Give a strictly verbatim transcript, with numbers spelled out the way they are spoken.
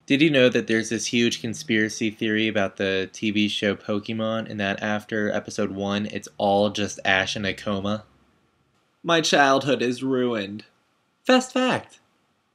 Did you know that there's this huge conspiracy theory about the T V show Pokemon, and that after episode one, it's all just Ash in a coma? My childhood is ruined. Fast fact!